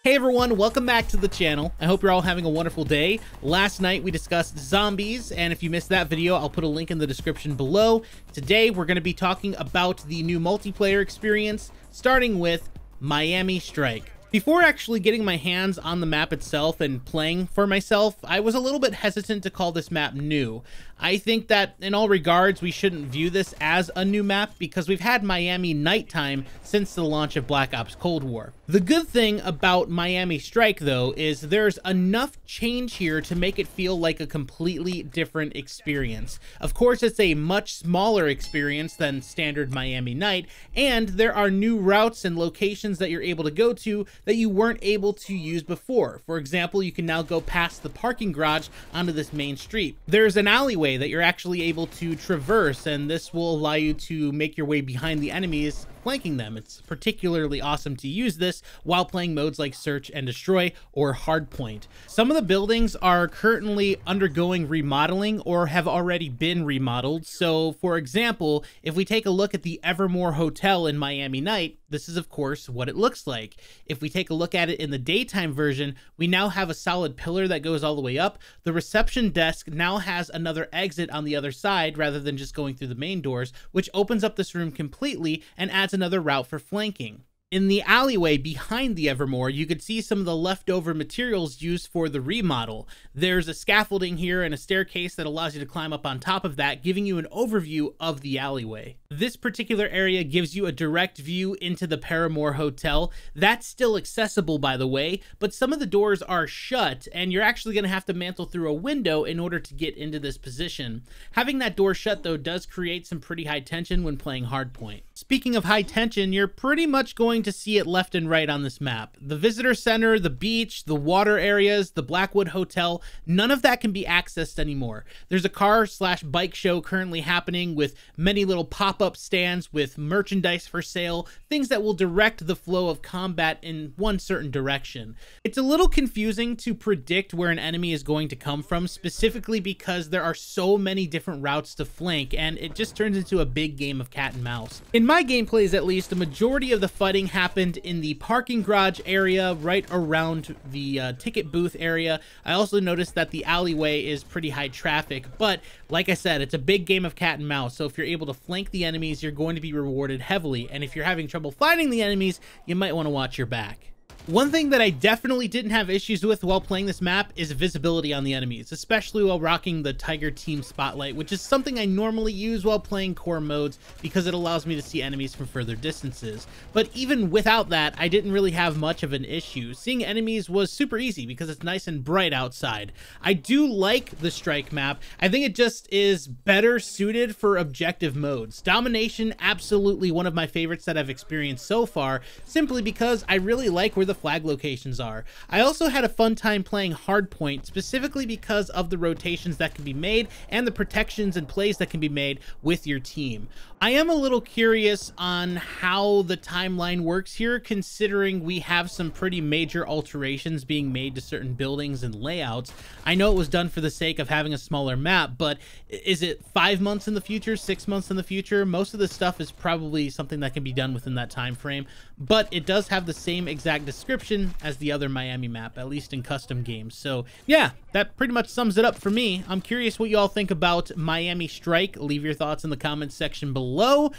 Hey everyone, welcome back to the channel. I hope you're all having a wonderful day. Last night we discussed zombies, and if you missed that video, I'll put a link in the description below. Today we're going to be talking about the new multiplayer experience, starting with Miami Strike. Before actually getting my hands on the map itself and playing for myself, I was a little bit hesitant to call this map new. I think that in all regards, we shouldn't view this as a new map because we've had Miami Nighttime since the launch of Black Ops Cold War. The good thing about Miami Strike, though, is there's enough change here to make it feel like a completely different experience. Of course, it's a much smaller experience than standard Miami Night, and there are new routes and locations that you're able to go to that you weren't able to use before. For example, you can now go past the parking garage onto this main street. There's an alleyway that you're actually able to traverse, and this will allow you to make your way behind the enemies, flanking them. It's particularly awesome to use this while playing modes like Search and Destroy or Hardpoint. Some of the buildings are currently undergoing remodeling or have already been remodeled. So for example, if we take a look at the Evermore Hotel in Miami Night, this is of course what it looks like. If we take a look at it in the daytime version, we now have a solid pillar that goes all the way up. The reception desk now has another exit on the other side rather than just going through the main doors, which opens up this room completely and adds another route for flanking. In the alleyway behind the Evermore, you could see some of the leftover materials used for the remodel. There's a scaffolding here and a staircase that allows you to climb up on top of that, giving you an overview of the alleyway. This particular area gives you a direct view into the Paramore Hotel. That's still accessible, by the way, but some of the doors are shut, and you're actually going to have to mantle through a window in order to get into this position. Having that door shut, though, does create some pretty high tension when playing Hardpoint. Speaking of high tension, you're pretty much going to see it left and right on this map. The visitor center, the beach, the water areas, the Blackwood Hotel, none of that can be accessed anymore. There's a car/bike show currently happening with many little pop-up stands with merchandise for sale, things that will direct the flow of combat in one certain direction. It's a little confusing to predict where an enemy is going to come from, specifically because there are so many different routes to flank, and it just turns into a big game of cat and mouse. In my gameplays, at least, the majority of the fighting happened in the parking garage area right around the ticket booth area. I also noticed that the alleyway is pretty high traffic, but like I said, it's a big game of cat and mouse, so if you're able to flank the enemies, you're going to be rewarded heavily, and if you're having trouble finding the enemies, you might want to watch your back. One thing that I definitely didn't have issues with while playing this map is visibility on the enemies, especially while rocking the Tiger Team Spotlight, which is something I normally use while playing core modes because it allows me to see enemies from further distances. But even without that, I didn't really have much of an issue. Seeing enemies was super easy because it's nice and bright outside. I do like the Strike map. I think it just is better suited for objective modes. Domination, absolutely one of my favorites that I've experienced so far, simply because I really like where the flag locations are. I also had a fun time playing Hardpoint, specifically because of the rotations that can be made and the protections and plays that can be made with your team. I am a little curious on how the timeline works here, considering we have some pretty major alterations being made to certain buildings and layouts. I know it was done for the sake of having a smaller map, but is it 5 months in the future, 6 months in the future? Most of this stuff is probably something that can be done within that time frame, but it does have the same exact description as the other Miami map, at least in custom games. So yeah, that pretty much sums it up for me. I'm curious what you all think about Miami Strike. Leave your thoughts in the comments section below.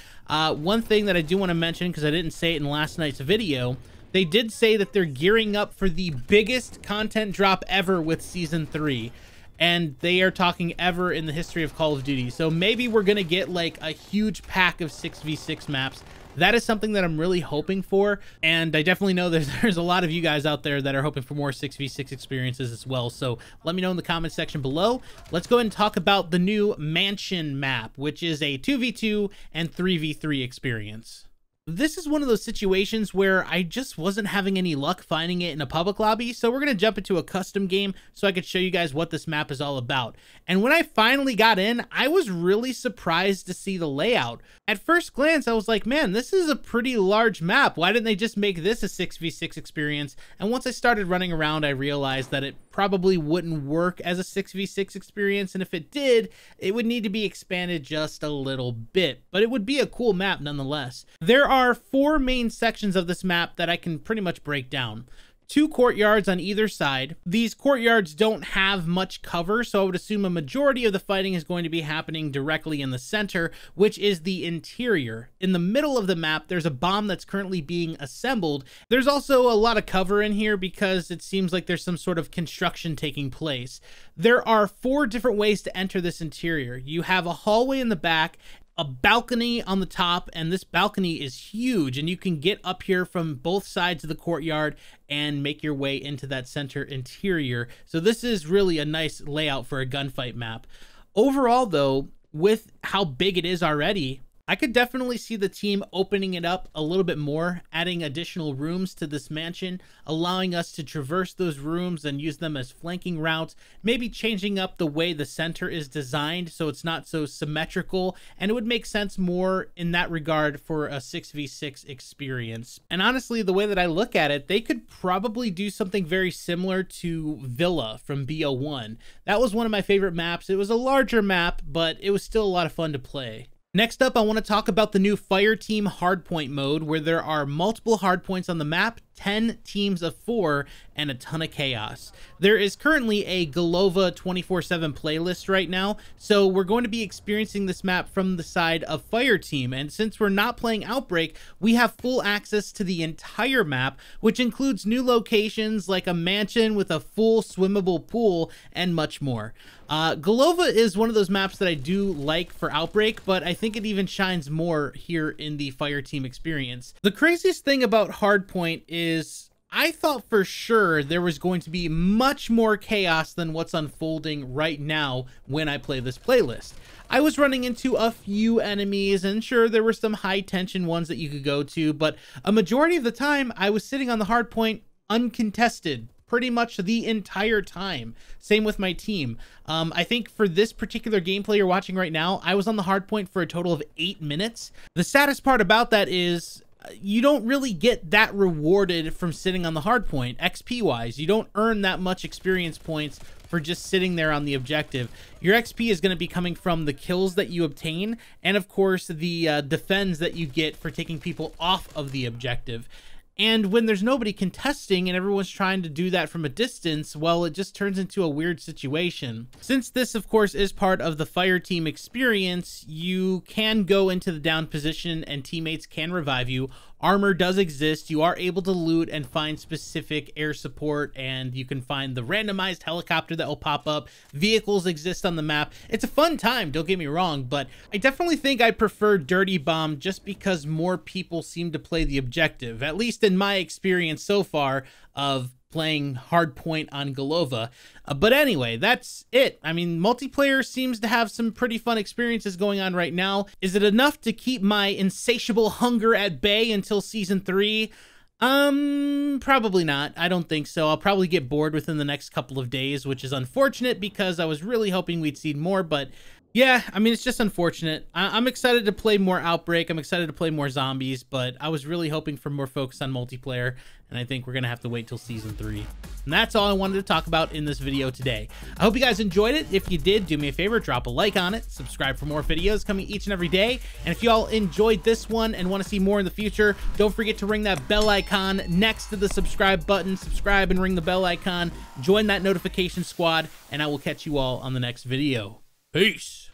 One thing that I do want to mention, because I didn't say it in last night's video, they did say that they're gearing up for the biggest content drop ever with Season 3. And they are talking ever in the history of Call of Duty. So maybe we're going to get like a huge pack of 6v6 maps. That is something that I'm really hoping for, and I definitely know there's a lot of you guys out there that are hoping for more 6v6 experiences as well, so let me know in the comment section below. Let's go ahead and talk about the new Mansion map, which is a 2v2 and 3v3 experience. This is one of those situations where I just wasn't having any luck finding it in a public lobby, so we're going to jump into a custom game so I could show you guys what this map is all about. And when I finally got in, I was really surprised to see the layout. At first glance, I was like, man, this is a pretty large map. Why didn't they just make this a 6v6 experience? And once I started running around, I realized that it probably wouldn't work as a 6v6 experience, and if it did, it would need to be expanded just a little bit, but it would be a cool map nonetheless. There are 4 main sections of this map that I can pretty much break down. 2 courtyards on either side. These courtyards don't have much cover, so I would assume a majority of the fighting is going to be happening directly in the center, which is the interior. In the middle of the map, there's a bomb that's currently being assembled. There's also a lot of cover in here because it seems like there's some sort of construction taking place. There are 4 different ways to enter this interior. You have a hallway in the back, a balcony on the top, and this balcony is huge, and you can get up here from both sides of the courtyard and make your way into that center interior. So this is really a nice layout for a gunfight map. Overall though, with how big it is already, I could definitely see the team opening it up a little bit more, adding additional rooms to this mansion, allowing us to traverse those rooms and use them as flanking routes, maybe changing up the way the center is designed so it's not so symmetrical, and it would make sense more in that regard for a 6v6 experience. And honestly, the way that I look at it, they could probably do something very similar to Villa from BO1. That was one of my favorite maps. It was a larger map, but it was still a lot of fun to play. Next up, I want to talk about the new Fireteam Hardpoint mode, where there are multiple hardpoints on the map, 10 teams of 4, and a ton of chaos. There is currently a Golova 24/7 playlist right now, so we're going to be experiencing this map from the side of Fireteam, and since we're not playing Outbreak, we have full access to the entire map, which includes new locations like a mansion with a full swimmable pool and much more. Golova is one of those maps that I do like for Outbreak, but I think it even shines more here in the Fireteam experience. The craziest thing about Hardpoint is I thought for sure there was going to be much more chaos than what's unfolding right now when I play this playlist. I was running into a few enemies, and sure, there were some high tension ones that you could go to, but a majority of the time I was sitting on the hardpoint uncontested pretty much the entire time. Same with my team. I think for this particular gameplay you're watching right now, I was on the hardpoint for a total of 8 minutes. The saddest part about that is you don't really get that rewarded from sitting on the hardpoint, XP wise. You don't earn that much experience points for just sitting there on the objective. Your XP is going to be coming from the kills that you obtain, and of course the defends that you get for taking people off of the objective. And when there's nobody contesting and everyone's trying to do that from a distance, well, it just turns into a weird situation. Since this, of course, is part of the Fireteam experience, you can go into the down position and teammates can revive you. Armor does exist. You are able to loot and find specific air support, and you can find the randomized helicopter that will pop up. Vehicles exist on the map. It's a fun time, don't get me wrong, but I definitely think I prefer Dirty Bomb just because more people seem to play the objective, at least in my experience so far of playing Hardpoint on Golova. But anyway, that's it. I mean, multiplayer seems to have some pretty fun experiences going on right now. Is it enough to keep my insatiable hunger at bay until Season 3? Probably not. I don't think so. I'll probably get bored within the next couple of days, which is unfortunate because I was really hoping we'd see more, but yeah, I mean, it's just unfortunate. I'm excited to play more Outbreak. I'm excited to play more Zombies, but I was really hoping for more focus on multiplayer, and I think we're going to have to wait till Season 3. And that's all I wanted to talk about in this video today. I hope you guys enjoyed it. If you did, do me a favor, drop a like on it, subscribe for more videos coming each and every day. And if you all enjoyed this one and want to see more in the future, don't forget to ring that bell icon next to the subscribe button. Subscribe and ring the bell icon. Join that notification squad, and I will catch you all on the next video. Peace.